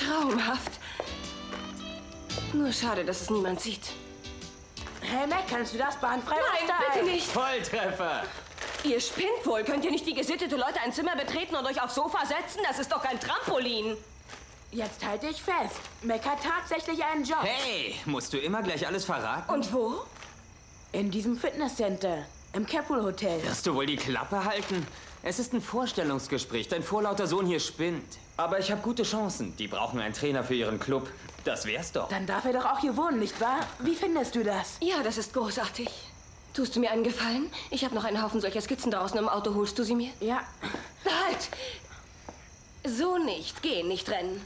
Traumhaft. Nur schade, dass es niemand sieht. Hey, Mac, kannst du das bahnfrei? Nein, bitte nicht. Volltreffer. Ihr spinnt wohl. Könnt ihr nicht wie gesittete Leute ein Zimmer betreten und euch aufs Sofa setzen? Das ist doch kein Trampolin. Jetzt halte ich fest. Mac hat tatsächlich einen Job. Hey, musst du immer gleich alles verraten? Und wo? In diesem Fitnesscenter. Im Capitol Hotel. Wirst du wohl die Klappe halten? Es ist ein Vorstellungsgespräch. Dein vorlauter Sohn hier spinnt. Aber ich habe gute Chancen. Die brauchen einen Trainer für ihren Club. Das wär's doch. Dann darf er doch auch hier wohnen, nicht wahr? Wie findest du das? Ja, das ist großartig. Tust du mir einen Gefallen? Ich habe noch einen Haufen solcher Skizzen draußen im Auto. Holst du sie mir? Ja. Halt! So nicht. Gehen, nicht rennen.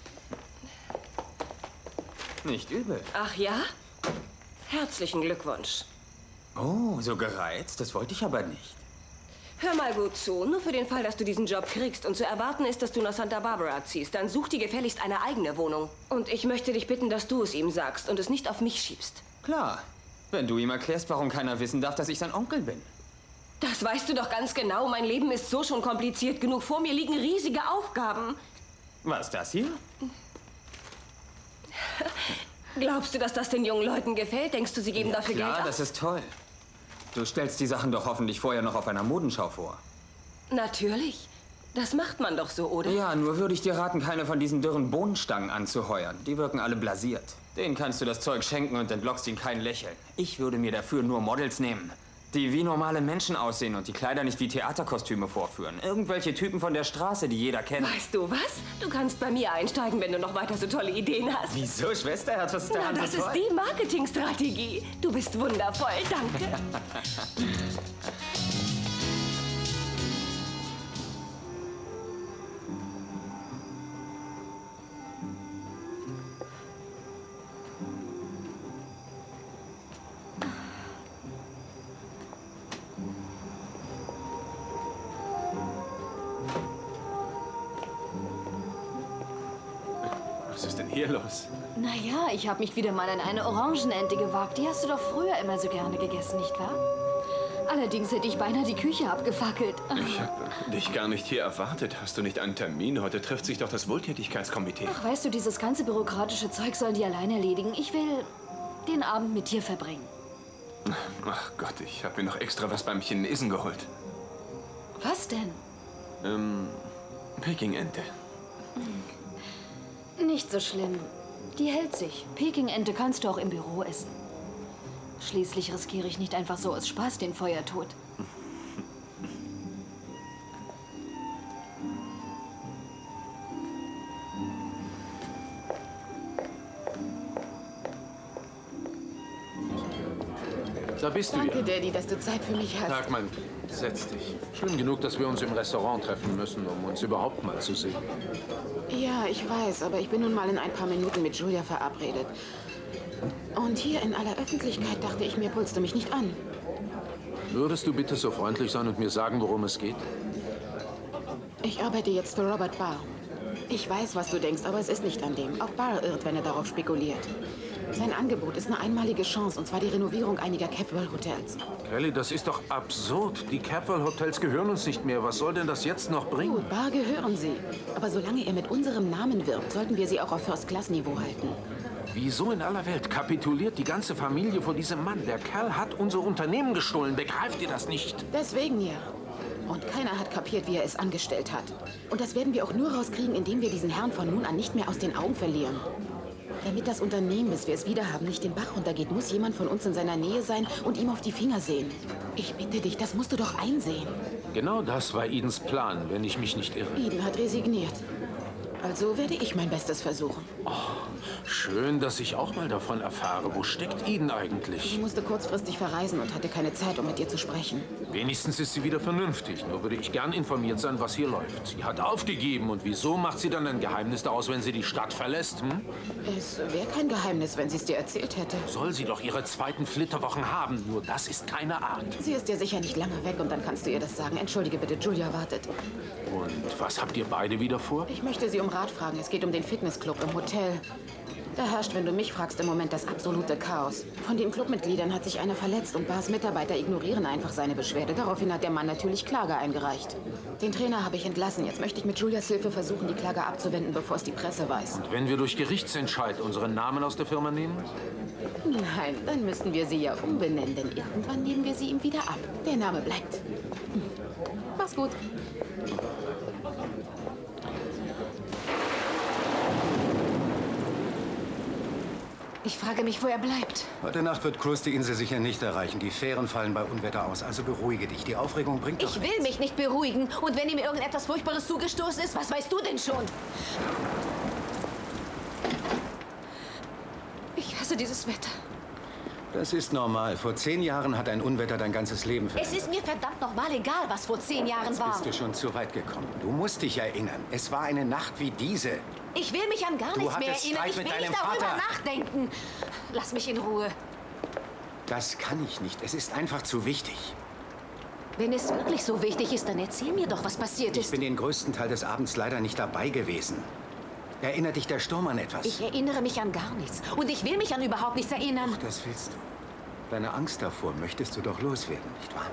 Nicht übel. Ach ja? Herzlichen Glückwunsch. Oh, so gereizt? Das wollte ich aber nicht. Hör mal gut zu. Nur für den Fall, dass du diesen Job kriegst und zu erwarten ist, dass du nach Santa Barbara ziehst, dann such dir gefälligst eine eigene Wohnung. Und ich möchte dich bitten, dass du es ihm sagst und es nicht auf mich schiebst. Klar. Wenn du ihm erklärst, warum keiner wissen darf, dass ich sein Onkel bin. Das weißt du doch ganz genau. Mein Leben ist so schon kompliziert genug. Vor mir liegen riesige Aufgaben. Was, das hier? Glaubst du, dass das den jungen Leuten gefällt? Denkst du, sie geben dafür Geld Klar, aus? das ist toll. Du stellst die Sachen doch hoffentlich vorher noch auf einer Modenschau vor. Natürlich. Das macht man doch so, oder? Ja, nur würde ich dir raten, keine von diesen dürren Bohnenstangen anzuheuern. Die wirken alle blasiert. Denen kannst du das Zeug schenken und entlockst ihnen kein Lächeln. Ich würde mir dafür nur Models nehmen, die wie normale Menschen aussehen und die Kleider nicht wie Theaterkostüme vorführen. Irgendwelche Typen von der Straße, die jeder kennt. Weißt du was? Du kannst bei mir einsteigen, wenn du noch weiter so tolle Ideen hast. Wieso, Schwesterherz? Was ist daran Na, das so ist toll? die Marketingstrategie. Du bist wundervoll, danke. Was ist denn hier los? Naja, ich habe mich wieder mal an eine Orangenente gewagt. Die hast du doch früher immer so gerne gegessen, nicht wahr? Allerdings hätte ich beinahe die Küche abgefackelt. Ich habe dich gar nicht hier erwartet. Hast du nicht einen Termin? Heute trifft sich doch das Wohltätigkeitskomitee. Ach, weißt du, dieses ganze bürokratische Zeug sollen die allein erledigen. Ich will den Abend mit dir verbringen. Ach Gott, ich habe mir noch extra was beim Chinesen geholt. Was denn? Pekingente. Nicht so schlimm. Die hält sich. Pekingente kannst du auch im Büro essen. Schließlich riskiere ich nicht einfach so aus Spaß den Feuertod. Da bist du Danke, ja. Daddy, dass du Zeit für mich hast. Tag, mein Kind. Setz dich. Schlimm genug, dass wir uns im Restaurant treffen müssen, um uns überhaupt mal zu sehen. Ja, ich weiß, aber ich bin nun mal in ein paar Minuten mit Julia verabredet. Und hier in aller Öffentlichkeit dachte ich mir, pulst du mich nicht an. Würdest du bitte so freundlich sein und mir sagen, worum es geht? Ich arbeite jetzt für Robert Barr. Ich weiß, was du denkst, aber es ist nicht an dem. Auch Barr irrt, wenn er darauf spekuliert. Sein Angebot ist eine einmalige Chance, und zwar die Renovierung einiger Capwell-Hotels. Kelly, das ist doch absurd. Die Capwell-Hotels gehören uns nicht mehr. Was soll denn das jetzt noch bringen? Gut, Barr gehören sie. Aber solange er mit unserem Namen wirbt, sollten wir sie auch auf First-Class-Niveau halten. Wieso in aller Welt kapituliert die ganze Familie vor diesem Mann? Der Kerl hat unser Unternehmen gestohlen. Begreift ihr das nicht? Deswegen ja. Und keiner hat kapiert, wie er es angestellt hat. Und das werden wir auch nur rauskriegen, indem wir diesen Herrn von nun an nicht mehr aus den Augen verlieren. Damit das Unternehmen, bis wir es wieder haben, nicht den Bach runtergeht, muss jemand von uns in seiner Nähe sein und ihm auf die Finger sehen. Ich bitte dich, das musst du doch einsehen. Genau das war Edens Plan, wenn ich mich nicht irre. Eden hat resigniert. Also werde ich mein Bestes versuchen. Schön, dass ich auch mal davon erfahre. Wo steckt Eden eigentlich? Sie musste kurzfristig verreisen und hatte keine Zeit, um mit dir zu sprechen. Wenigstens ist sie wieder vernünftig. Nur würde ich gern informiert sein, was hier läuft. Sie hat aufgegeben. Und wieso macht sie dann ein Geheimnis daraus, wenn sie die Stadt verlässt? Hm? Es wäre kein Geheimnis, wenn sie es dir erzählt hätte. Soll sie doch ihre zweiten Flitterwochen haben. Nur das ist keine Art. Sie ist ja sicher nicht lange weg und dann kannst du ihr das sagen. Entschuldige bitte, Julia wartet. Und was habt ihr beide wieder vor? Ich möchte sie um Rat fragen. Es geht um den Fitnessclub im Hotel. Da herrscht, wenn du mich fragst, im Moment das absolute Chaos. Von den Clubmitgliedern hat sich einer verletzt und Bars Mitarbeiter ignorieren einfach seine Beschwerde. Daraufhin hat der Mann natürlich Klage eingereicht. Den Trainer habe ich entlassen. Jetzt möchte ich mit Julias Hilfe versuchen, die Klage abzuwenden, bevor es die Presse weiß. Und wenn wir durch Gerichtsentscheid unseren Namen aus der Firma nehmen? Nein, dann müssten wir sie ja umbenennen, denn irgendwann nehmen wir sie ihm wieder ab. Der Name bleibt. Mach's gut. Ich frage mich, wo er bleibt. Heute Nacht wird Cruz die Insel sicher nicht erreichen. Die Fähren fallen bei Unwetter aus, also beruhige dich. Die Aufregung bringt doch Ich will mich nicht beruhigen. Und wenn ihm irgendetwas Furchtbares zugestoßen ist, was weißt du denn schon? Ich hasse dieses Wetter. Das ist normal. Vor 10 Jahren hat ein Unwetter dein ganzes Leben verändert. Es ist mir verdammt nochmal egal, was vor 10 Jahren war. Bist du schon zu weit gekommen. Du musst dich erinnern. Es war eine Nacht wie diese. Ich will mich an gar nichts mehr hattest erinnern. Streit Ich mit will deinem nicht darüber Vater. nachdenken. Lass mich in Ruhe. Das kann ich nicht. Es ist einfach zu wichtig. Wenn es wirklich so wichtig ist, dann erzähl mir doch, was passiert Ich ist. bin den größten Teil des Abends leider nicht dabei gewesen. Erinnert dich der Sturm an etwas? Ich erinnere mich an gar nichts. Und ich will mich an überhaupt nichts erinnern. Das willst du. Deine Angst davor möchtest du doch loswerden, nicht wahr?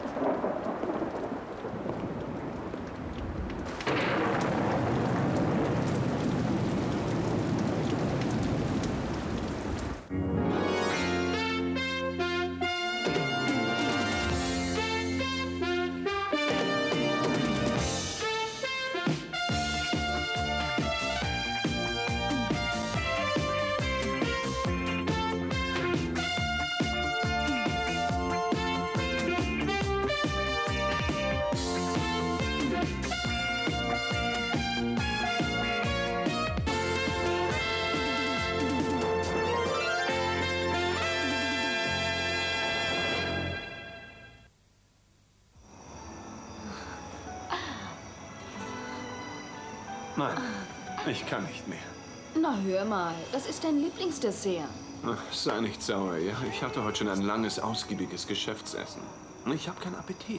Nein, ich kann nicht mehr. Na, hör mal. Das ist dein Lieblingsdessert. Ach, sei nicht sauer, ja? Ich hatte heute schon ein langes, ausgiebiges Geschäftsessen. Ich habe keinen Appetit.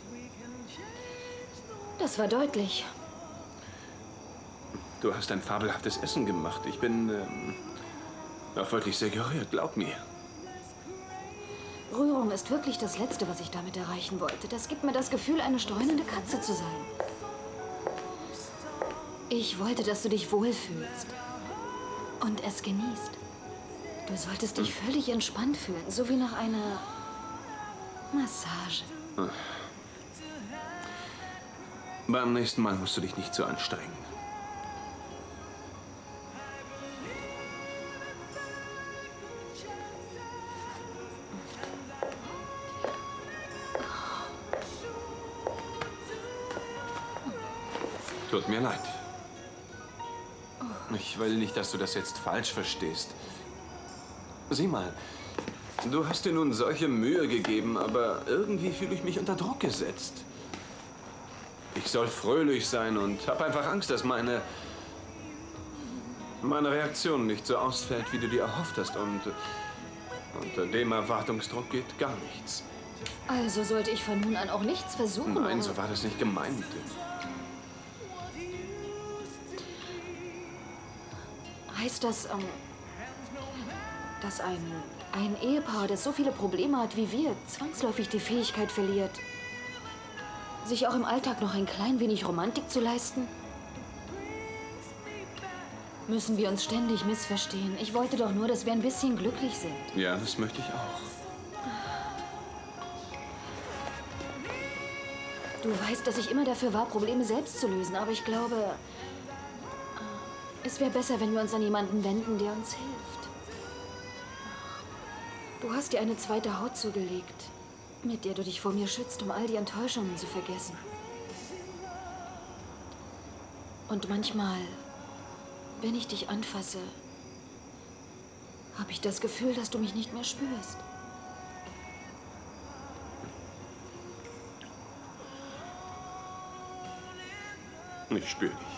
Das war deutlich. Du hast ein fabelhaftes Essen gemacht. Ich bin auch wirklich sehr gerührt, glaub mir. Rührung ist wirklich das Letzte, was ich damit erreichen wollte. Das gibt mir das Gefühl, eine streunende Katze zu sein. Ich wollte, dass du dich wohlfühlst und es genießt. Du solltest dich völlig entspannt fühlen, so wie nach einer Massage. Beim nächsten Mal musst du dich nicht so anstrengen. Tut mir leid. Ich will nicht, dass du das jetzt falsch verstehst. Sieh mal, du hast dir nun solche Mühe gegeben, aber irgendwie fühle ich mich unter Druck gesetzt. Ich soll fröhlich sein und habe einfach Angst, dass meine Reaktion nicht so ausfällt, wie du dir erhofft hast. Und unter dem Erwartungsdruck geht gar nichts. Also sollte ich von nun an auch nichts versuchen? Nein, oder? so war das nicht gemeint. Heißt das, dass ein Ehepaar, das so viele Probleme hat wie wir, zwangsläufig die Fähigkeit verliert, sich auch im Alltag noch ein klein wenig Romantik zu leisten? Müssen wir uns ständig missverstehen? Ich wollte doch nur, dass wir ein bisschen glücklich sind. Ja, das möchte ich auch. Du weißt, dass ich immer dafür war, Probleme selbst zu lösen, aber ich glaube, es wäre besser, wenn wir uns an jemanden wenden, der uns hilft. Du hast dir eine zweite Haut zugelegt, mit der du dich vor mir schützt, um all die Enttäuschungen zu vergessen. Und manchmal, wenn ich dich anfasse, habe ich das Gefühl, dass du mich nicht mehr spürst. Ich spüre dich.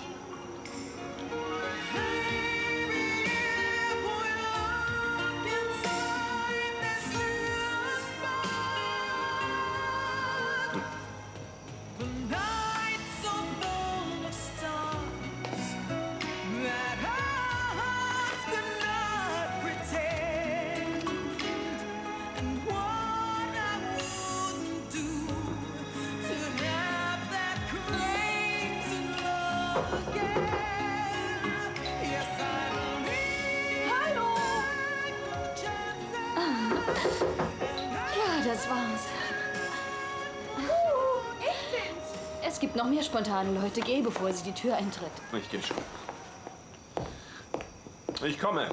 das war's. Ich bin's. Es gibt noch mehr spontane Leute. Geh, bevor sie die Tür eintritt. Ich gehe schon. Ich komme.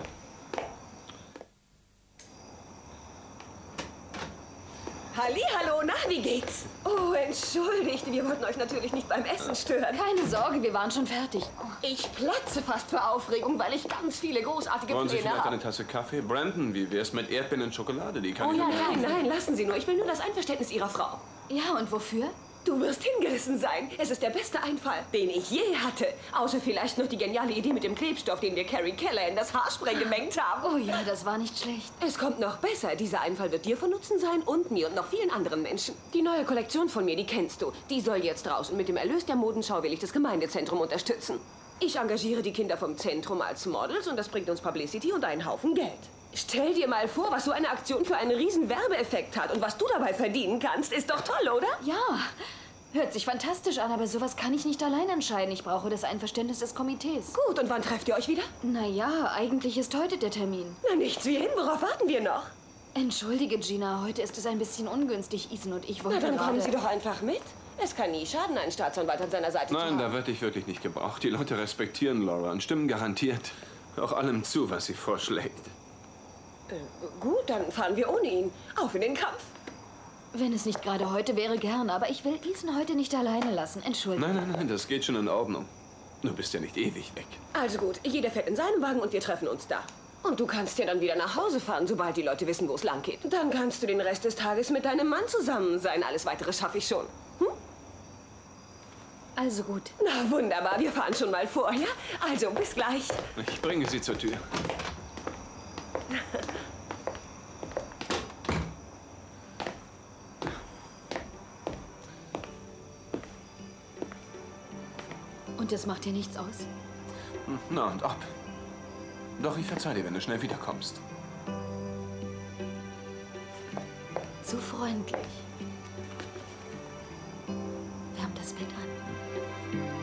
Hallihallo, na, wie geht's? Oh, entschuldigt, wir wollten euch natürlich nicht beim Essen stören. Keine Sorge, wir waren schon fertig. Ich platze fast vor Aufregung, weil ich ganz viele großartige Wollen Sie Pläne vielleicht habe. eine Tasse Kaffee? Brandon, wie wär's mit Erdbeeren und Schokolade? Die kann Oh ich ja, Ihnen- nein, lassen Sie nur. Ich will nur das Einverständnis Ihrer Frau. Ja, und wofür? Du wirst hingerissen sein. Es ist der beste Einfall, den ich je hatte. Außer vielleicht noch die geniale Idee mit dem Klebstoff, den wir Carrie Keller in das Haarspray gemengt haben. Oh ja, das war nicht schlecht. Es kommt noch besser. Dieser Einfall wird dir von Nutzen sein und mir und noch vielen anderen Menschen. Die neue Kollektion von mir, die kennst du. Die soll jetzt raus. Und mit dem Erlös der Modenschau will ich das Gemeindezentrum unterstützen. Ich engagiere die Kinder vom Zentrum als Models und das bringt uns Publicity und einen Haufen Geld. Stell dir mal vor, was so eine Aktion für einen riesen Werbeeffekt hat. Und was du dabei verdienen kannst, ist doch toll, oder? Ja, hört sich fantastisch an, aber sowas kann ich nicht allein entscheiden. Ich brauche das Einverständnis des Komitees. Gut, und wann trefft ihr euch wieder? Naja, eigentlich ist heute der Termin. Na, nichts wie hin. Worauf warten wir noch? Entschuldige, Gina, heute ist es ein bisschen ungünstig. Ethan und ich Na, wollten dann kommen gerade... Sie doch einfach mit. Es kann nie schaden, einen Staatsanwalt an seiner Seite zu Nein, haben. da wird dich wirklich nicht gebraucht. Die Leute respektieren Laura und stimmen garantiert auch allem zu, was sie vorschlägt. Gut, dann fahren wir ohne ihn. Auf in den Kampf. Wenn es nicht gerade heute wäre, gern, aber ich will Ethan heute nicht alleine lassen. Entschuldige. Nein, das geht schon in Ordnung. Du bist ja nicht ewig weg. Also gut, jeder fährt in seinem Wagen und wir treffen uns da. Und du kannst ja dann wieder nach Hause fahren, sobald die Leute wissen, wo es lang geht. Dann kannst du den Rest des Tages mit deinem Mann zusammen sein. Alles Weitere schaffe ich schon. Hm? Also gut. Na wunderbar, wir fahren schon mal vor, ja? Also, bis gleich. Ich bringe sie zur Tür. Und das macht dir nichts aus? Na und ob. Doch ich verzeih dir, wenn du schnell wiederkommst. Zu freundlich. Wärm das Bett an.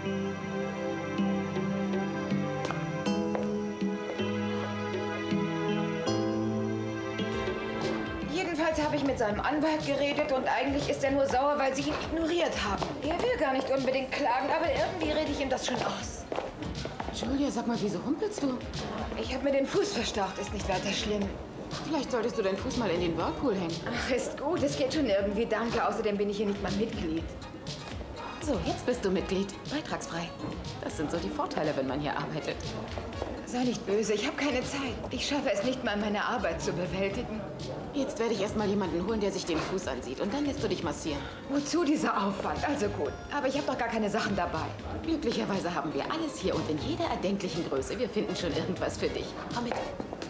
Jedenfalls habe ich mit seinem Anwalt geredet und eigentlich ist er nur sauer, weil sie ihn ignoriert haben. Er will gar nicht unbedingt klagen, aber irgendwie rede ich ihm das schon aus. Julia, sag mal, wieso humpelst du? Ich habe mir den Fuß verstaucht, ist nicht weiter schlimm. Vielleicht solltest du deinen Fuß mal in den Whirlpool hängen. Ach, ist gut, es geht schon irgendwie, danke. Außerdem bin ich hier nicht mal Mitglied. So, jetzt bist du Mitglied. Beitragsfrei. Das sind so die Vorteile, wenn man hier arbeitet. Sei nicht böse, ich habe keine Zeit. Ich schaffe es nicht mal, meine Arbeit zu bewältigen. Jetzt werde ich erst mal jemanden holen, der sich den Fuß ansieht. Und dann lässt du dich massieren. Wozu dieser Aufwand? Also gut. Aber ich habe doch gar keine Sachen dabei. Glücklicherweise haben wir alles hier und in jeder erdenklichen Größe. Wir finden schon irgendwas für dich. Komm mit.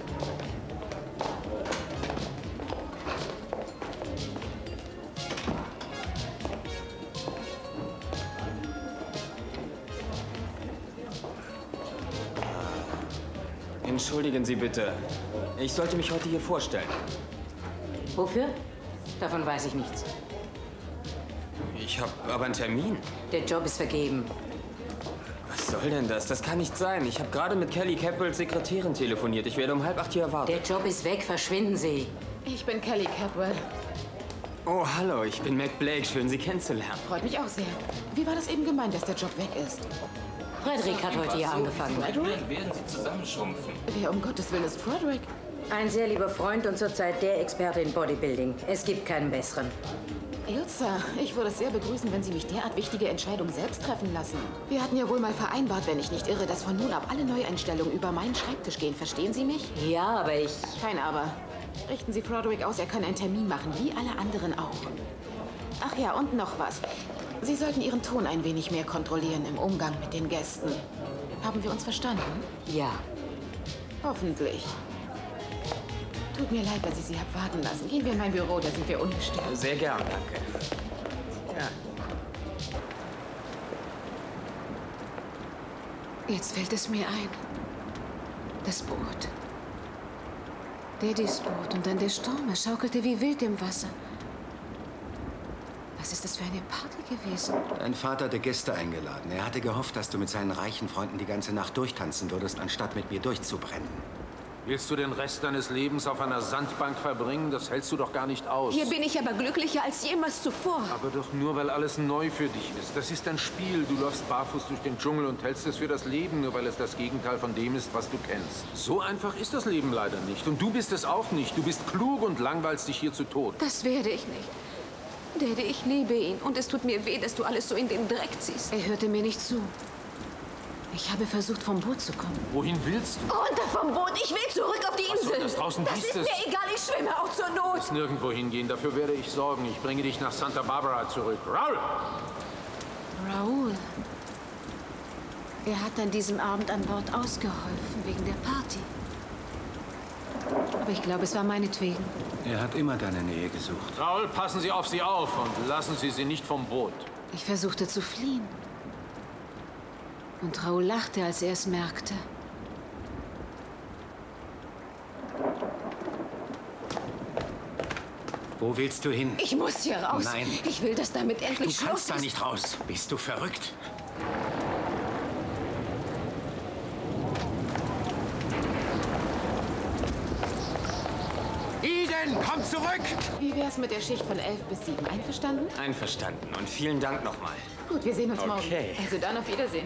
Entschuldigen Sie bitte. Ich sollte mich heute hier vorstellen. Wofür? Davon weiß ich nichts. Ich habe aber einen Termin. Der Job ist vergeben. Was soll denn das? Das kann nicht sein. Ich habe gerade mit Kelly Capwells Sekretärin telefoniert. Ich werde um 7:30 hier erwartet. Der Job ist weg. Verschwinden Sie. Ich bin Kelly Capwell. Oh, hallo. Ich bin Mac Blake. Schön, Sie kennenzulernen. Freut mich auch sehr. Wie war das eben gemeint, dass der Job weg ist? Frederick hat heute hier angefangen. Werden Sie zusammenschrumpfen. Wer um Gottes Willen ist Frederick? Ein sehr lieber Freund und zurzeit der Experte in Bodybuilding. Es gibt keinen besseren. Ilsa, ich würde es sehr begrüßen, wenn Sie mich derart wichtige Entscheidungen selbst treffen lassen. Wir hatten ja wohl mal vereinbart, wenn ich nicht irre, dass von nun ab alle Neueinstellungen über meinen Schreibtisch gehen. Verstehen Sie mich? Ja, aber ich... Kein Aber. Richten Sie Frederick aus, er kann einen Termin machen, wie alle anderen auch. Ach ja, und noch was. Sie sollten Ihren Ton ein wenig mehr kontrollieren im Umgang mit den Gästen. Haben wir uns verstanden? Ja. Hoffentlich. Tut mir leid, dass ich Sie habe warten lassen. Gehen wir in mein Büro, da sind wir ungestört. Sehr gern, danke. Ja. Jetzt fällt es mir ein. Das Boot. Daddys Boot und dann der Sturm. Er schaukelte wie wild im Wasser. Was ist das für eine Party gewesen? Dein Vater hatte Gäste eingeladen. Er hatte gehofft, dass du mit seinen reichen Freunden die ganze Nacht durchtanzen würdest, anstatt mit mir durchzubrennen. Willst du den Rest deines Lebens auf einer Sandbank verbringen? Das hältst du doch gar nicht aus. Hier bin ich aber glücklicher als jemals zuvor. Aber doch nur, weil alles neu für dich ist. Das ist ein Spiel. Du läufst barfuß durch den Dschungel und hältst es für das Leben, nur weil es das Gegenteil von dem ist, was du kennst. So einfach ist das Leben leider nicht. Und du bist es auch nicht. Du bist klug und langweilst dich hier zu Tod. Das werde ich nicht. Daddy, ich liebe ihn. Und es tut mir weh, dass du alles so in den Dreck ziehst. Er hörte mir nicht zu. Ich habe versucht, vom Boot zu kommen. Wohin willst du? Runter vom Boot! Ich will zurück auf die Insel! Das draußen das ist mir egal, ich schwimme auch zur Du Not! musst nirgendwo hingehen, dafür werde ich sorgen. Ich bringe dich nach Santa Barbara zurück. Raul! Raul. Er hat an diesem Abend an Bord ausgeholfen, wegen der Party. Aber ich glaube, es war meinetwegen. Er hat immer deine Nähe gesucht. Raul, passen Sie auf sie auf und lassen Sie sie nicht vom Boot. Ich versuchte zu fliehen. Und Raul lachte, als er es merkte. Wo willst du hin? Ich muss hier raus. Nein. Ich will, dass damit endlich Schluss ist. Du kannst da nicht raus. Bist du verrückt? Eden, komm zurück! Wie wär's mit der Schicht von 11 bis 7? Einverstanden? Einverstanden. Und vielen Dank nochmal. Gut, wir sehen uns morgen. Okay. Also dann auf Wiedersehen.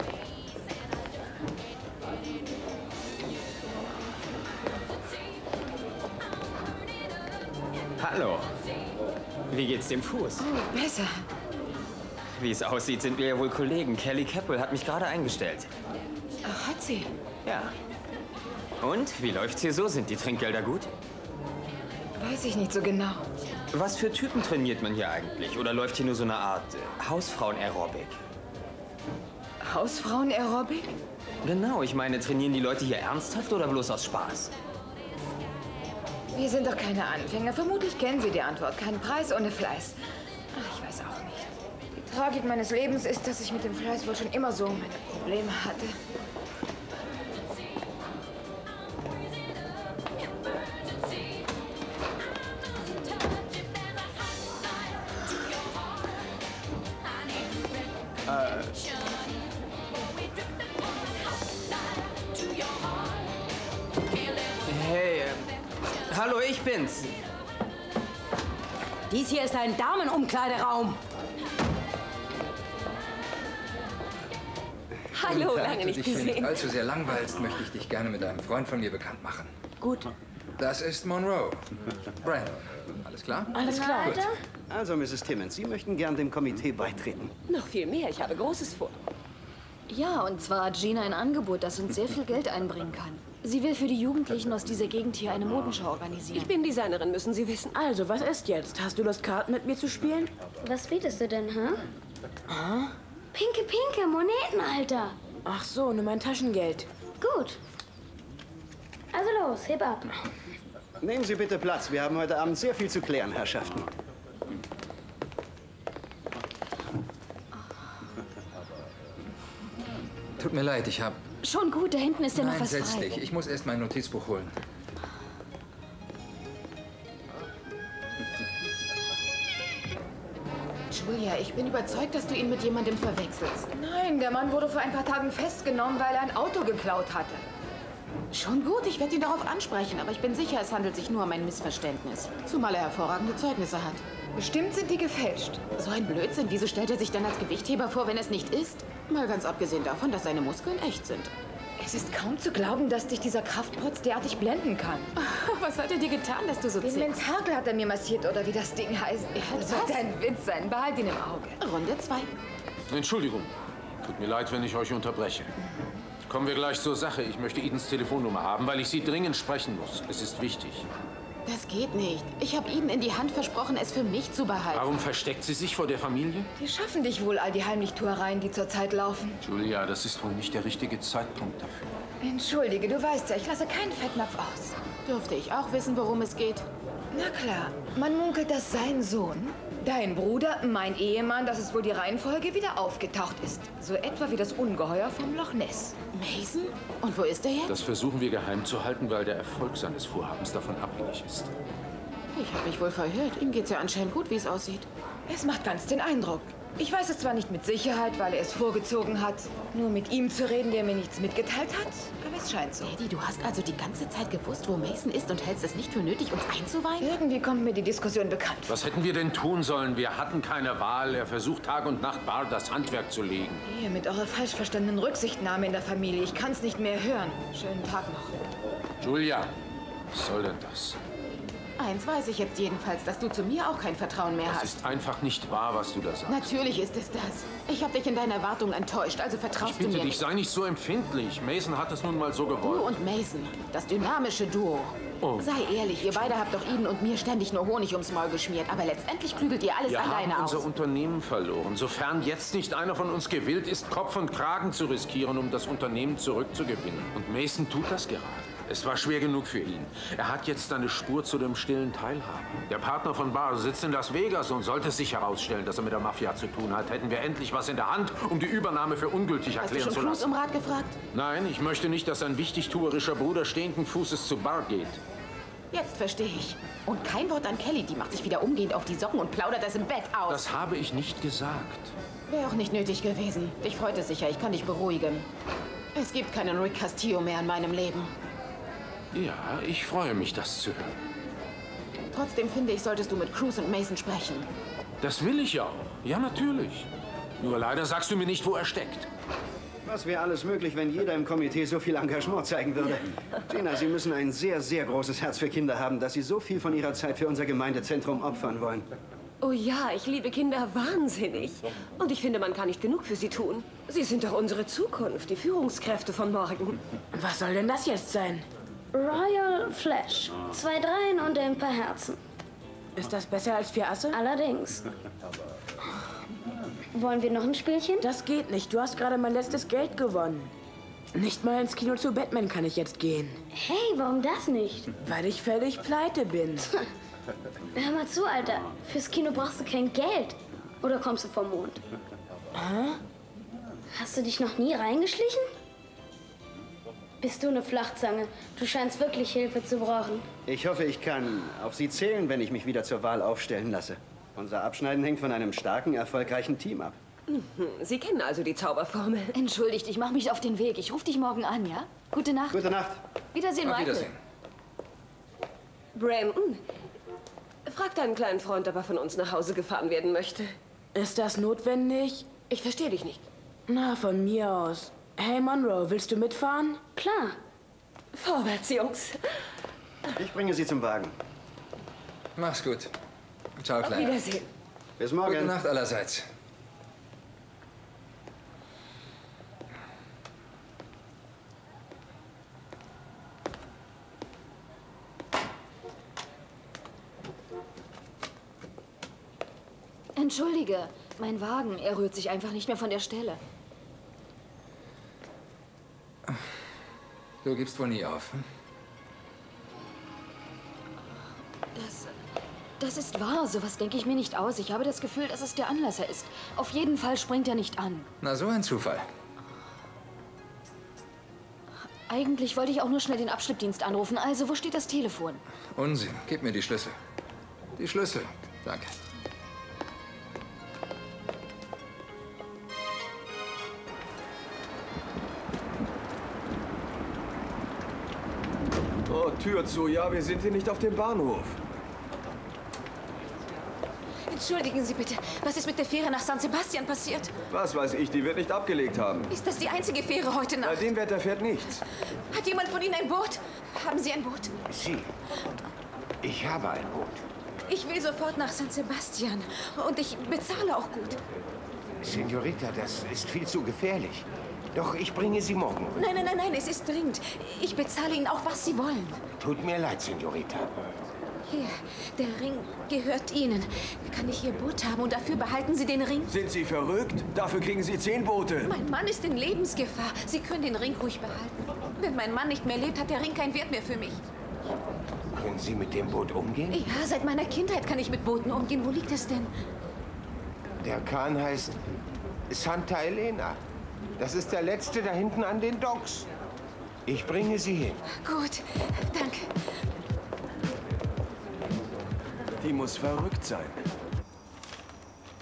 Hallo. Wie geht's dem Fuß? Oh, besser. Wie es aussieht, sind wir ja wohl Kollegen. Kelly Keppel hat mich gerade eingestellt. Ach, hat sie? Ja. Und, wie läuft's hier so? Sind die Trinkgelder gut? Weiß ich nicht so genau. Was für Typen trainiert man hier eigentlich? Oder läuft hier nur so eine Art Hausfrauen-Aerobic? Hausfrauen-Aerobic? Genau, ich meine, trainieren die Leute hier ernsthaft oder bloß aus Spaß? Wir sind doch keine Anfänger. Vermutlich kennen Sie die Antwort. Kein Preis ohne Fleiß. Ach, ich weiß auch nicht. Die Tragik meines Lebens ist, dass ich mit dem Fleiß wohl schon immer so meine Probleme hatte. Hey, hallo, ich bin's. Dies hier ist ein Damenumkleideraum. Hallo, lange nicht Wenn du dich hier nicht gesehen. allzu sehr langweilst, möchte ich dich gerne mit einem Freund von mir bekannt machen. Gut. Das ist Monroe. Brandon. Alles klar? Alles klar. Gut. Also, Mrs. Timmons, Sie möchten gern dem Komitee beitreten. Noch viel mehr. Ich habe Großes vor. Ja, und zwar hat Gina ein Angebot, das uns sehr viel Geld einbringen kann. Sie will für die Jugendlichen aus dieser Gegend hier eine Modenschau organisieren. Ich bin Designerin, müssen Sie wissen. Also, was ist jetzt? Hast du Lust, Karten mit mir zu spielen? Was bietest du denn, hä? Ah? Pinke, Moneten, Alter. Ach so, nur mein Taschengeld. Gut. Also los, heb ab. Nehmen Sie bitte Platz. Wir haben heute Abend sehr viel zu klären, Herrschaften. Tut mir leid, ich habe... Schon gut, da hinten ist ja noch Nein, was setz frei. dich. Ich muss erst mein Notizbuch holen. Julia, ich bin überzeugt, dass du ihn mit jemandem verwechselst. Nein, der Mann wurde vor ein paar Tagen festgenommen, weil er ein Auto geklaut hatte. Schon gut, ich werde ihn darauf ansprechen, aber ich bin sicher, es handelt sich nur um ein Missverständnis. Zumal er hervorragende Zeugnisse hat. Bestimmt sind die gefälscht. So ein Blödsinn, wieso stellt er sich dann als Gewichtheber vor, wenn es nicht ist? Mal ganz abgesehen davon, dass seine Muskeln echt sind. Es ist kaum zu glauben, dass dich dieser Kraftprotz derartig blenden kann. Was hat er dir getan, dass du so Den zickst? Mentakel hat er mir massiert, oder wie das Ding heißt. Das sollte ein Witz sein. Behalt ihn im Auge. Runde 2. Entschuldigung. Tut mir leid, wenn ich euch unterbreche. Kommen wir gleich zur Sache. Ich möchte Edens Telefonnummer haben, weil ich sie dringend sprechen muss. Es ist wichtig. Das geht nicht. Ich habe Eden in die Hand versprochen, es für mich zu behalten. Warum versteckt sie sich vor der Familie? Die schaffen dich wohl, all die Heimlichtuereien, die zurzeit laufen. Julia, das ist wohl nicht der richtige Zeitpunkt dafür. Entschuldige, du weißt ja, ich lasse keinen Fettnapf aus. Dürfte ich auch wissen, worum es geht? Na klar, man munkelt, dass sein Sohn, dein Bruder, mein Ehemann, dass es wohl die Reihenfolge wieder aufgetaucht ist. So etwa wie das Ungeheuer vom Loch Ness. Mason? Und wo ist er jetzt? Das versuchen wir geheim zu halten, weil der Erfolg seines Vorhabens davon abhängig ist. Ich habe mich wohl verhört. Ihm geht's ja anscheinend gut, wie es aussieht. Es macht ganz den Eindruck. Ich weiß es zwar nicht mit Sicherheit, weil er es vorgezogen hat, nur mit ihm zu reden, der mir nichts mitgeteilt hat. Es scheint so. Eddie, du hast also die ganze Zeit gewusst, wo Mason ist und hältst es nicht für nötig, uns einzuweihen? Irgendwie kommt mir die Diskussion bekannt vor. Was hätten wir denn tun sollen? Wir hatten keine Wahl. Er versucht Tag und Nacht Bart das Handwerk zu legen. Ihr mit eurer falsch verstandenen Rücksichtnahme in der Familie. Ich kann's nicht mehr hören. Schönen Tag noch. Julia, was soll denn das? Eins weiß ich jetzt jedenfalls, dass du zu mir auch kein Vertrauen mehr Das hast. ist einfach nicht wahr, was du da sagst. Natürlich ist es das. Ich habe dich in deiner Erwartung enttäuscht, also Ich vertraust du bitte mir dich, nicht. sei nicht so empfindlich. Mason hat es nun mal so gewollt. Du und Mason, das dynamische Duo. Oh. Sei ehrlich, ihr beide habt doch Eden und mir ständig nur Honig ums Maul geschmiert, aber letztendlich klügelt ihr alles Wir alleine haben aus. unser Unternehmen verloren. Sofern jetzt nicht einer von uns gewillt ist, Kopf und Kragen zu riskieren, um das Unternehmen zurückzugewinnen. Und Mason tut das gerade. Es war schwer genug für ihn. Er hat jetzt eine Spur zu dem stillen Teilhaber. Der Partner von Barr sitzt in Las Vegas und sollte es sich herausstellen, dass er mit der Mafia zu tun hat, hätten wir endlich was in der Hand, um die Übernahme für ungültig Hast du erklären schon zu Cruz lassen. um Rat gefragt? Nein, ich möchte nicht, dass ein wichtigtuerischer Bruder stehenden Fußes zu Barr geht. Jetzt verstehe ich. Und kein Wort an Kelly, die macht sich wieder umgehend auf die Socken und plaudert es im Bett aus. Das habe ich nicht gesagt. Wäre auch nicht nötig gewesen. Dich freut es sicher, ich kann dich beruhigen. Es gibt keinen Rick Castillo mehr in meinem Leben. Ja, ich freue mich, das zu hören. Trotzdem finde ich, solltest du mit Cruz und Mason sprechen. Das will ich ja auch. Ja, natürlich. Nur leider sagst du mir nicht, wo er steckt. Was wäre alles möglich, wenn jeder im Komitee so viel Engagement zeigen würde? Gina, Sie müssen ein sehr, sehr großes Herz für Kinder haben, dass Sie so viel von Ihrer Zeit für unser Gemeindezentrum opfern wollen. Oh ja, ich liebe Kinder wahnsinnig. Und ich finde, man kann nicht genug für sie tun. Sie sind doch unsere Zukunft, die Führungskräfte von morgen. Was soll denn das jetzt sein? Royal Flash. 2 Dreien und ein paar Herzen. Ist das besser als 4 Asse? Allerdings. Wollen wir noch ein Spielchen? Das geht nicht. Du hast gerade mein letztes Geld gewonnen. Nicht mal ins Kino zu Batman kann ich jetzt gehen. Hey, warum das nicht? Weil ich völlig pleite bin. Hör mal zu, Alter. Fürs Kino brauchst du kein Geld. Oder kommst du vom Mond? Hä? Hast du dich noch nie reingeschlichen? Bist du eine Flachzange? Du scheinst wirklich Hilfe zu brauchen. Ich hoffe, ich kann auf Sie zählen, wenn ich mich wieder zur Wahl aufstellen lasse. Unser Abschneiden hängt von einem starken, erfolgreichen Team ab. Sie kennen also die Zauberformel. Entschuldigt, ich mache mich auf den Weg. Ich rufe dich morgen an, ja? Gute Nacht. Gute Nacht. Wiedersehen, Auf Michael. Wiedersehen. Brandon, frag deinen kleinen Freund, ob er von uns nach Hause gefahren werden möchte. Ist das notwendig? Ich verstehe dich nicht. Na, von mir aus. Hey, Monroe, willst du mitfahren? Klar. Vorwärts, Jungs. Ich bringe Sie zum Wagen. Mach's gut. Ciao, Auf Kleiner. Wiedersehen. Bis morgen. Gute Nacht allerseits. Entschuldige, mein Wagen, er rührt sich einfach nicht mehr von der Stelle. Du gibst wohl nie auf. Hm? Das ist wahr, sowas denke ich mir nicht aus. Ich habe das Gefühl, dass es der Anlasser ist. Auf jeden Fall springt er nicht an. Na, so ein Zufall. Eigentlich wollte ich auch nur schnell den Abschleppdienst anrufen. Also, wo steht das Telefon? Unsinn. Gib mir die Schlüssel. Die Schlüssel. Danke. Oh, Tür zu. Ja, wir sind hier nicht auf dem Bahnhof. Entschuldigen Sie bitte, was ist mit der Fähre nach San Sebastian passiert? Was weiß ich, die wird nicht abgelegt haben. Ist das die einzige Fähre heute Bei Nacht? dem Wetter fährt nichts. Hat jemand von Ihnen ein Boot? Haben Sie ein Boot? Sie. Ich habe ein Boot. Ich will sofort nach San Sebastian und ich bezahle auch gut. Senorita, das ist viel zu gefährlich. Doch ich bringe Sie morgen rüber. Nein, nein, nein, nein, es ist dringend. Ich bezahle Ihnen auch, was Sie wollen. Tut mir leid, Senorita. Hier, der Ring gehört Ihnen. Kann ich Ihr Boot haben und dafür behalten Sie den Ring? Sind Sie verrückt? Dafür kriegen Sie 10 Boote. Mein Mann ist in Lebensgefahr. Sie können den Ring ruhig behalten. Wenn mein Mann nicht mehr lebt, hat der Ring keinen Wert mehr für mich. Können Sie mit dem Boot umgehen? Ja, seit meiner Kindheit kann ich mit Booten umgehen. Wo liegt es denn? Der Kahn heißt Santa Elena. Das ist der letzte da hinten an den Docks. Ich bringe Sie hin. Gut, danke. Die muss verrückt sein.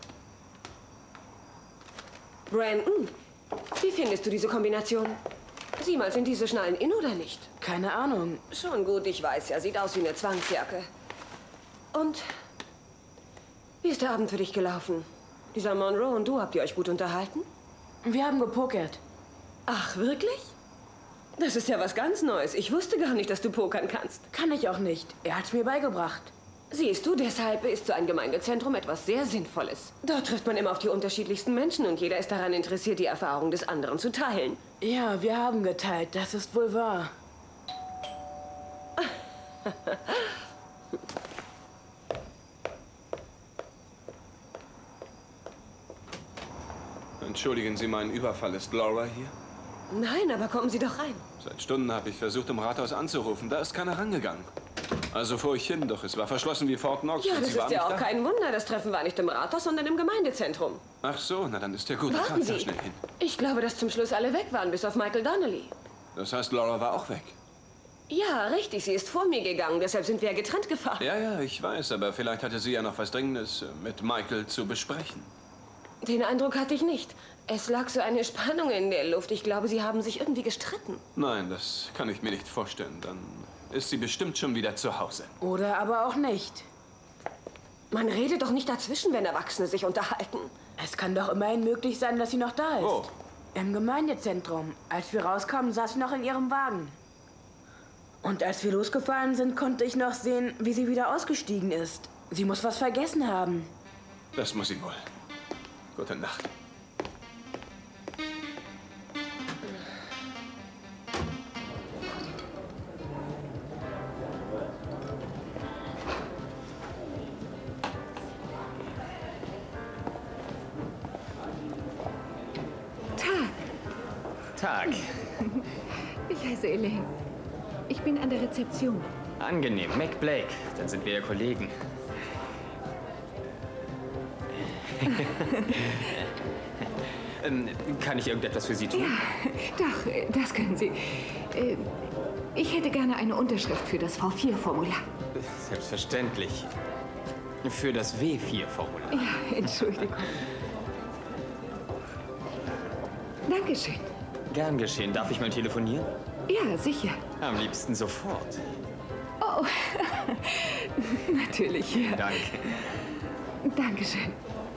Brandon, wie findest du diese Kombination? Sieh mal, sind diese Schnallen in oder nicht? Keine Ahnung. Schon gut, ich weiß ja. Sieht aus wie eine Zwangsjacke. Und wie ist der Abend für dich gelaufen? Dieser Monroe und du, habt ihr euch gut unterhalten? Wir haben gepokert. Ach, wirklich? Das ist ja was ganz Neues. Ich wusste gar nicht, dass du pokern kannst. Kann ich auch nicht. Er hat's mir beigebracht. Siehst du, deshalb ist so ein Gemeindezentrum etwas sehr Sinnvolles. Dort trifft man immer auf die unterschiedlichsten Menschen und jeder ist daran interessiert, die Erfahrung des anderen zu teilen. Ja, wir haben geteilt. Das ist wohl wahr. Entschuldigen Sie meinen Überfall. Ist Laura hier? Nein, aber kommen Sie doch rein. Seit Stunden habe ich versucht, im Rathaus anzurufen. Da ist keiner rangegangen. Also fuhr ich hin, doch es war verschlossen wie Fort Knox. Ja, und das Sie war ist ja nicht auch da. kein Wunder. Das Treffen war nicht im Rathaus, sondern im Gemeindezentrum. Ach so, na dann ist ja gut. Warten Ich fahr Sie. schnell hin. Ich glaube, dass zum Schluss alle weg waren, bis auf Michael Donnelly. Das heißt, Laura war auch weg. Ja, richtig. Sie ist vor mir gegangen. Deshalb sind wir getrennt gefahren. Ja, ich weiß, aber vielleicht hatte sie ja noch was Dringendes mit Michael zu besprechen. Den Eindruck hatte ich nicht. Es lag so eine Spannung in der Luft. Ich glaube, sie haben sich irgendwie gestritten. Nein, das kann ich mir nicht vorstellen. Dann ist sie bestimmt schon wieder zu Hause. Oder aber auch nicht. Man redet doch nicht dazwischen, wenn Erwachsene sich unterhalten. Es kann doch immerhin möglich sein, dass sie noch da ist. Wo? Im Gemeindezentrum. Als wir rauskamen, saß sie noch in ihrem Wagen. Und als wir losgefahren sind, konnte ich noch sehen, wie sie wieder ausgestiegen ist. Sie muss was vergessen haben. Das muss sie wohl. Gute Nacht. Tag. Ich heiße Elaine. Ich bin an der Rezeption. Angenehm, Mac Blake. Dann sind wir ja Kollegen. Kann ich irgendetwas für Sie tun? Ja, doch, das können Sie. Ich hätte gerne eine Unterschrift für das V4-Formular. Selbstverständlich. Für das W4-Formular. Ja, Entschuldigung. Dankeschön. Gern geschehen. Darf ich mal telefonieren? Ja, sicher. Am liebsten sofort. Oh, natürlich, ja. Danke. Dankeschön.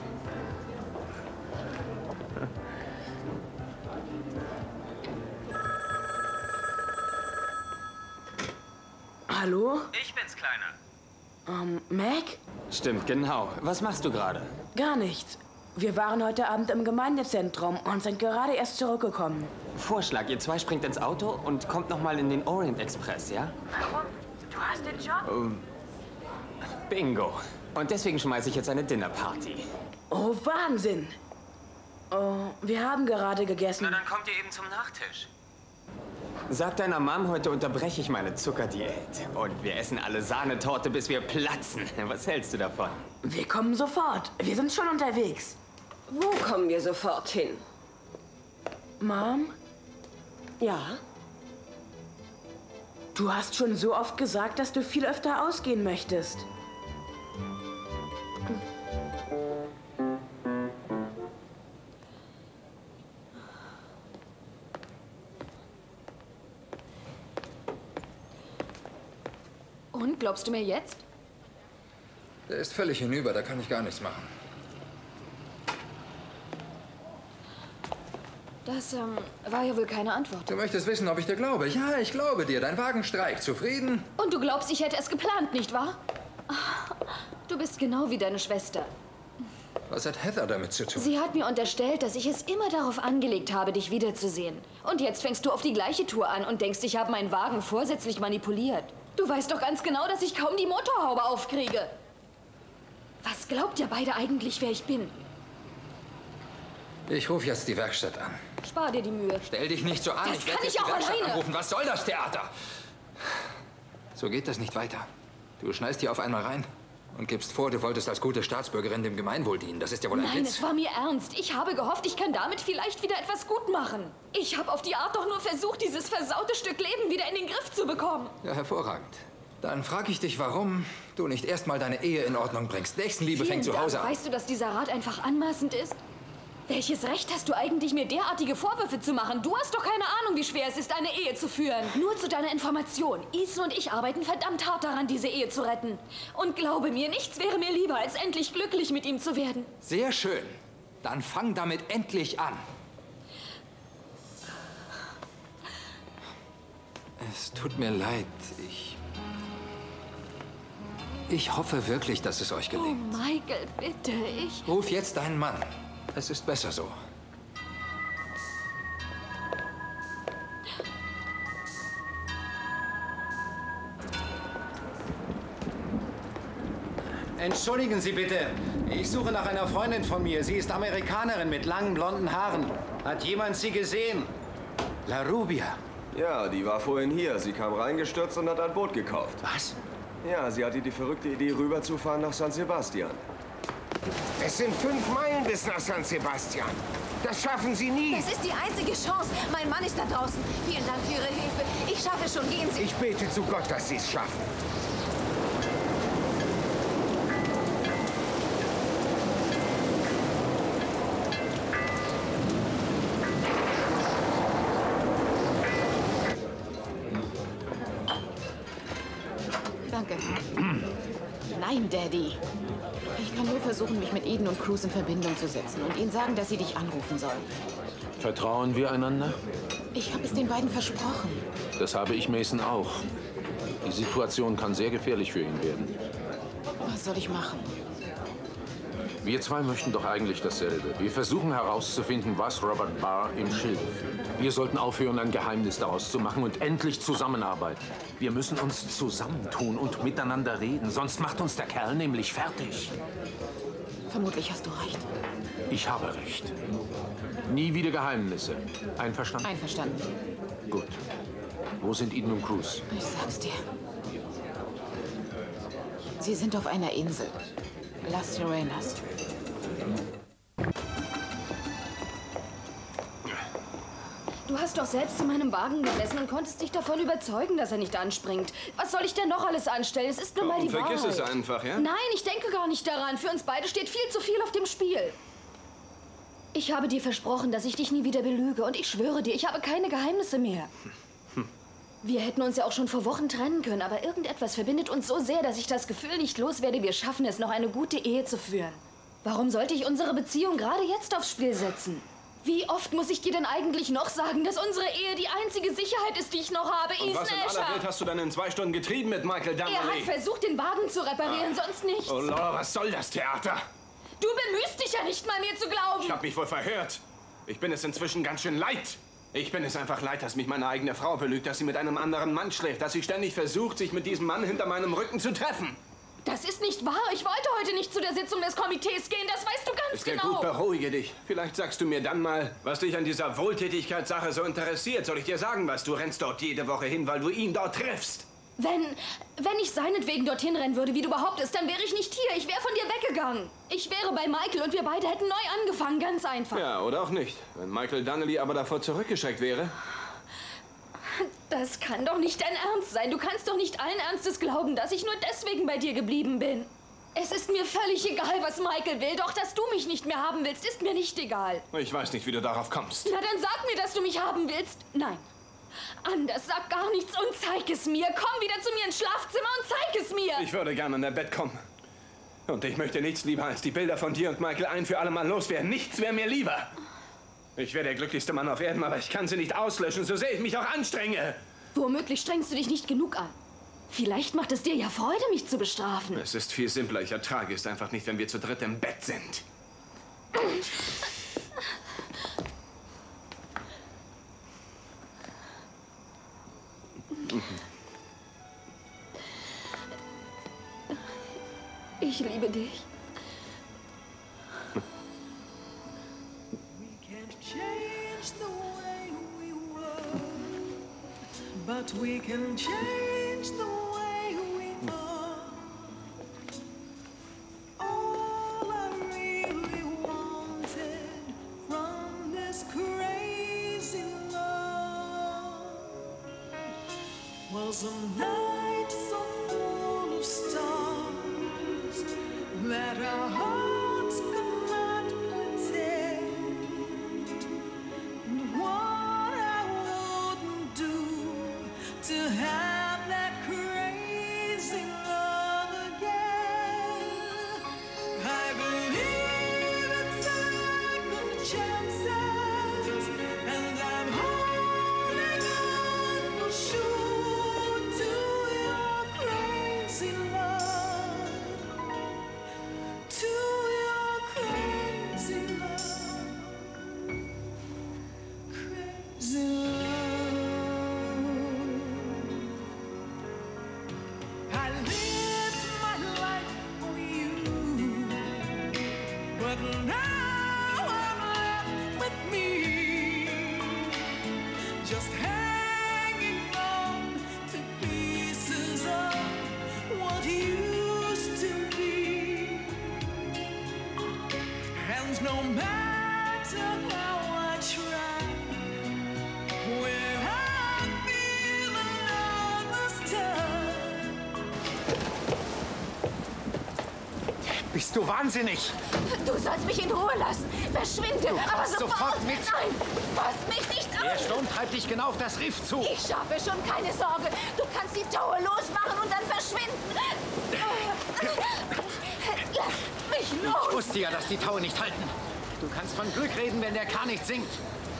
Hallo? Ich bin's, Kleiner. Mac? Stimmt, genau. Was machst du gerade? Gar nichts. Wir waren heute Abend im Gemeindezentrum und sind gerade erst zurückgekommen. Vorschlag, ihr zwei springt ins Auto und kommt noch mal in den Orient Express, ja? Warum? Du hast den Job? Bingo. Und deswegen schmeiße ich jetzt eine Dinnerparty. Oh, Wahnsinn. Oh, wir haben gerade gegessen. Na, dann kommt ihr eben zum Nachtisch. Sag deiner Mom, heute unterbreche ich meine Zuckerdiät. Und wir essen alle Sahnetorte, bis wir platzen. Was hältst du davon? Wir kommen sofort. Wir sind schon unterwegs. Wo kommen wir sofort hin? Mom? Ja? Du hast schon so oft gesagt, dass du viel öfter ausgehen möchtest. Und, glaubst du mir jetzt? Der ist völlig hinüber, da kann ich gar nichts machen. Das, war ja wohl keine Antwort. Du möchtest wissen, ob ich dir glaube? Ja, ich glaube dir. Dein Wagen streikt. Zufrieden? Und du glaubst, ich hätte es geplant, nicht wahr? Du bist genau wie deine Schwester. Was hat Heather damit zu tun? Sie hat mir unterstellt, dass ich es immer darauf angelegt habe, dich wiederzusehen. Und jetzt fängst du auf die gleiche Tour an und denkst, ich habe meinen Wagen vorsätzlich manipuliert. Du weißt doch ganz genau, dass ich kaum die Motorhaube aufkriege. Was glaubt ihr beide eigentlich, wer ich bin? Ich rufe jetzt die Werkstatt an. Spar dir die Mühe. Stell dich nicht so an. Das werde kann ich jetzt die auch Werkstatt alleine. anrufen. Was soll das Theater? So geht das nicht weiter. Du schneist hier auf einmal rein und gibst vor, du wolltest als gute Staatsbürgerin dem Gemeinwohl dienen. Das ist ja wohl ein Nein, Witz. es war mir ernst. Ich habe gehofft, ich kann damit vielleicht wieder etwas gut machen. Ich habe auf die Art doch nur versucht, dieses versaute Stück Leben wieder in den Griff zu bekommen. Ja, hervorragend. Dann frage ich dich, warum du nicht erstmal deine Ehe in Ordnung bringst. Nächstenliebe fängt zu Hause an. Weißt du, dass dieser Rat einfach anmaßend ist? Welches Recht hast du eigentlich, mir derartige Vorwürfe zu machen? Du hast doch keine Ahnung, wie schwer es ist, eine Ehe zu führen. Nur zu deiner Information. Ethan und ich arbeiten verdammt hart daran, diese Ehe zu retten. Und glaube mir, nichts wäre mir lieber, als endlich glücklich mit ihm zu werden. Sehr schön. Dann fang damit endlich an. Es tut mir leid. Ich hoffe wirklich, dass es euch gelingt. Oh, Michael, bitte, Ruf jetzt deinen Mann. Es ist besser so. Entschuldigen Sie bitte. Ich suche nach einer Freundin von mir. Sie ist Amerikanerin mit langen blonden Haaren. Hat jemand sie gesehen? La Rubia. Ja, die war vorhin hier. Sie kam reingestürzt und hat ein Boot gekauft. Was? Ja, sie hatte die verrückte Idee, rüberzufahren nach San Sebastian. Es sind 5 Meilen bis nach San Sebastian. Das schaffen Sie nie. Das ist die einzige Chance. Mein Mann ist da draußen. Vielen Dank für Ihre Hilfe. Ich schaffe es schon. Gehen Sie. Ich bete zu Gott, dass Sie es schaffen. Danke. Nein, Daddy. Ich kann nur versuchen, mich mit Eden und Cruz in Verbindung zu setzen und ihnen sagen, dass sie dich anrufen sollen. Vertrauen wir einander? Ich habe es den beiden versprochen. Das habe ich Mason auch. Die Situation kann sehr gefährlich für ihn werden. Was soll ich machen? Wir zwei möchten doch eigentlich dasselbe. Wir versuchen herauszufinden, was Robert Barr im Schilde führt. Wir sollten aufhören, ein Geheimnis daraus zu machen und endlich zusammenarbeiten. Wir müssen uns zusammentun und miteinander reden, sonst macht uns der Kerl nämlich fertig. Vermutlich hast du recht. Ich habe recht. Nie wieder Geheimnisse. Einverstanden? Einverstanden. Gut. Wo sind Eden und Cruz? Ich sag's dir. Sie sind auf einer Insel. Las Sirenas. Du hast doch selbst in meinem Wagen gesessen und konntest dich davon überzeugen, dass er nicht anspringt. Was soll ich denn noch alles anstellen? Es ist nun mal die Wahrheit. Vergiss es einfach, ja? Nein, ich denke gar nicht daran. Für uns beide steht viel zu viel auf dem Spiel. Ich habe dir versprochen, dass ich dich nie wieder belüge. Und ich schwöre dir, ich habe keine Geheimnisse mehr. Wir hätten uns ja auch schon vor Wochen trennen können, aber irgendetwas verbindet uns so sehr, dass ich das Gefühl nicht loswerde, wir schaffen es, noch eine gute Ehe zu führen. Warum sollte ich unsere Beziehung gerade jetzt aufs Spiel setzen? Wie oft muss ich dir denn eigentlich noch sagen, dass unsere Ehe die einzige Sicherheit ist, die ich noch habe, Und was Ethan in aller Escher? Welt hast du dann in 2 Stunden getrieben mit Michael Donnelly? Er hat versucht, den Wagen zu reparieren, sonst nichts. Oh Laura, was soll das Theater? Du bemühst dich ja nicht mal, mir zu glauben. Ich hab mich wohl verhört. Ich bin es inzwischen ganz schön leid. Ich bin es einfach leid, dass mich meine eigene Frau belügt, dass sie mit einem anderen Mann schläft, dass sie ständig versucht, sich mit diesem Mann hinter meinem Rücken zu treffen. Das ist nicht wahr. Ich wollte heute nicht zu der Sitzung des Komitees gehen. Das weißt du ganz Ist ja genau. gut, beruhige dich. Vielleicht sagst du mir dann mal, was dich an dieser Wohltätigkeitssache so interessiert. Soll ich dir sagen, was? Du rennst dort jede Woche hin, weil du ihn dort triffst. Wenn ich seinetwegen dorthin rennen würde, wie du behauptest, dann wäre ich nicht hier. Ich wäre von dir weggegangen. Ich wäre bei Michael und wir beide hätten neu angefangen. Ganz einfach. Ja, oder auch nicht. Wenn Michael Donnelly aber davor zurückgeschreckt wäre. Das kann doch nicht dein Ernst sein. Du kannst doch nicht allen Ernstes glauben, dass ich nur deswegen bei dir geblieben bin. Es ist mir völlig egal, was Michael will. Doch, dass du mich nicht mehr haben willst, ist mir nicht egal. Ich weiß nicht, wie du darauf kommst. Na, dann sag mir, dass du mich haben willst. Nein. Anders, sag gar nichts und zeig es mir. Komm wieder zu mir ins Schlafzimmer und zeig es mir. Ich würde gerne in dein Bett kommen. Und ich möchte nichts lieber, als die Bilder von dir und Michael ein für alle Mal loswerden. Nichts wäre mir lieber. Ich wäre der glücklichste Mann auf Erden, aber ich kann sie nicht auslöschen, so sehr ich mich auch anstrenge. Womöglich strengst du dich nicht genug an. Vielleicht macht es dir ja Freude, mich zu bestrafen. Es ist viel simpler. Ich ertrage es einfach nicht, wenn wir zu dritt im Bett sind. Ich liebe dich. But we can change the way we are. All I really wanted from this crazy love was a night so full of stars that our hearts could not pretend. to have that crazy love again. I believe in second chances, and I'm holding on for sure to your crazy love, to your crazy love, crazy love. I lived my life for you, but now I'm left with me, just hanging on to pieces of what used to be. And no matter how I try, when I feel another's touch. Bist du wahnsinnig? Du sollst mich in Ruhe lassen. Verschwinde, Du aber kommst sofort. sofort mit. Nein, fass mich nicht an. Der Sturm treibt dich genau auf das Riff zu. Ich schaffe schon, keine Sorge. Du kannst die Taue losmachen und dann verschwinden. Lass mich los. Ich wusste ja, dass die Taue nicht halten. Du kannst von Glück reden, wenn der Kahn nicht singt.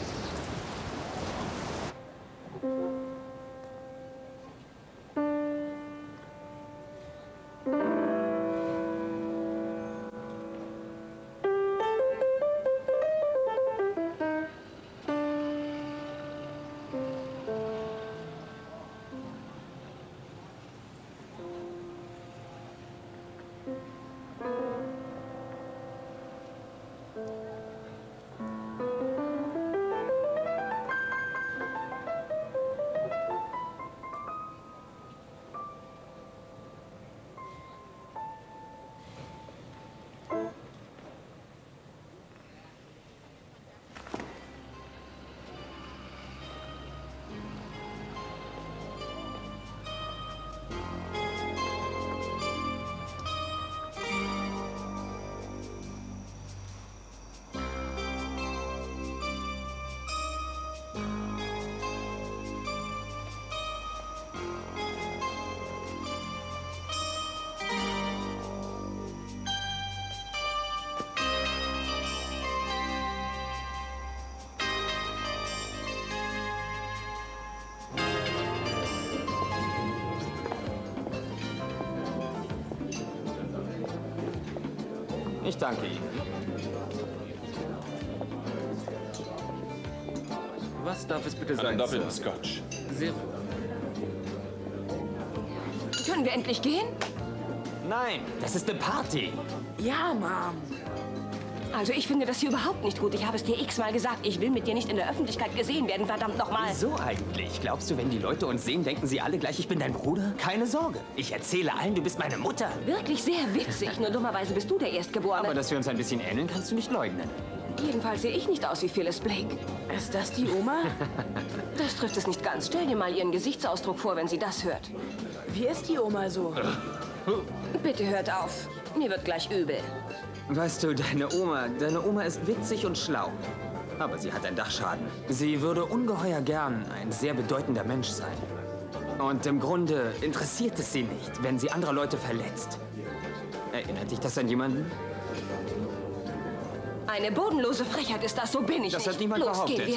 Ich danke Ihnen. Was darf es bitte sein? Einen doppelten Scotch. Sehr Können wir endlich gehen? Nein, das ist eine Party. Ja, Mom. Also ich finde das hier überhaupt nicht gut. Ich habe es dir x-mal gesagt. Ich will mit dir nicht in der Öffentlichkeit gesehen werden, verdammt nochmal. Wieso eigentlich? Glaubst du, wenn die Leute uns sehen, denken sie alle gleich, ich bin dein Bruder? Keine Sorge. Ich erzähle allen, du bist meine Mutter. Wirklich sehr witzig. Nur dummerweise bist du der Erstgeborene. Aber dass wir uns ein bisschen ähneln, kannst du nicht leugnen. Jedenfalls sehe ich nicht aus wie Phyllis Blake. Ist das die Oma? Das trifft es nicht ganz. Stell dir mal ihren Gesichtsausdruck vor, wenn sie das hört. Wie ist die Oma so? Bitte hört auf. Mir wird gleich übel. Weißt du, deine Oma ist witzig und schlau. Aber sie hat einen Dachschaden. Sie würde ungeheuer gern ein sehr bedeutender Mensch sein. Und im Grunde interessiert es sie nicht, wenn sie andere Leute verletzt. Erinnert dich das an jemanden? Eine bodenlose Frechheit ist das, so bin ich das nicht. Hat niemand Los, behauptet. gehen wir.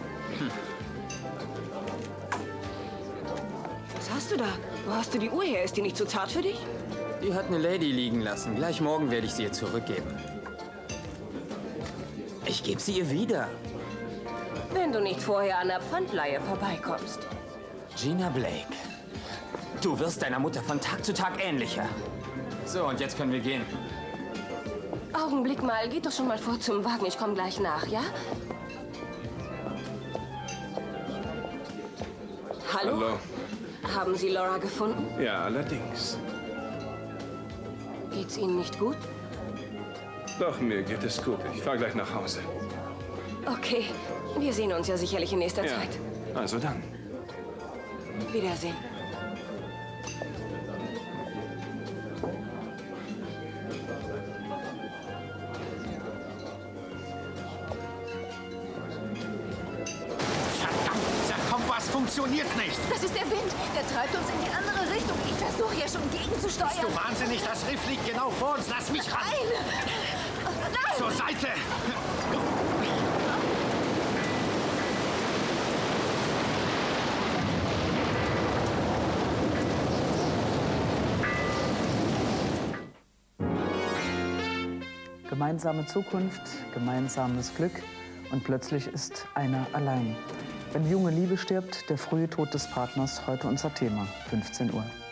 Was hast du da? Wo hast du die Uhr her? Ist die nicht zu zart für dich? Die hat eine Lady liegen lassen. Gleich morgen werde ich sie ihr zurückgeben. Ich gebe sie ihr wieder. Wenn du nicht vorher an der Pfandleihe vorbeikommst. Gina Blake. Du wirst deiner Mutter von Tag zu Tag ähnlicher. So, und jetzt können wir gehen. Augenblick mal, geht doch schon mal vor zum Wagen. Ich komme gleich nach, ja? Hallo? Hallo. Haben Sie Laura gefunden? Ja, allerdings. Geht's Ihnen nicht gut? Doch, mir geht es gut. Ich fahre gleich nach Hause. Okay, wir sehen uns ja sicherlich in nächster Ja. Zeit. Also dann. Wiedersehen. Verdammt, dieser Kompass funktioniert funktioniert nicht. Das ist der Wind. Der treibt uns in die andere Richtung. Ich versuche ja schon gegenzusteuern. Bist du wahnsinnig? Das Riff liegt genau vor uns. Lass mich ran. Nein! Zur Seite! Gemeinsame Zukunft, gemeinsames Glück und plötzlich ist einer allein. Wenn junge Liebe stirbt, der frühe Tod des Partners, heute unser Thema, 15 Uhr.